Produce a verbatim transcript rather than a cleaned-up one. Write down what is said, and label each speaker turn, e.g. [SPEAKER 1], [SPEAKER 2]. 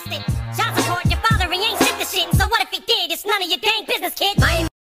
[SPEAKER 1] arrested. Child support, your father, he ain't sent the shit. So what if he did? It's none of your dang business, kid. My